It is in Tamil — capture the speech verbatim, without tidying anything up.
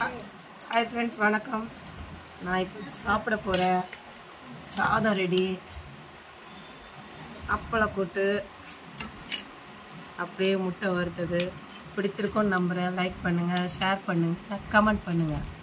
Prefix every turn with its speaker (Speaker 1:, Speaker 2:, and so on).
Speaker 1: हाय फ्रेंड्स वणक्कम நான் இப்போ சாப்பிட போறேன் சாதம் ரெடி அப்பள கூட்டு அப்படியே முட்டை வறுத்தது பிடித்திருக்கும் நம்புறேன் லைக் பண்ணுங்க ஷேர் பண்ணுங்க கமெண்ட் பண்ணுங்க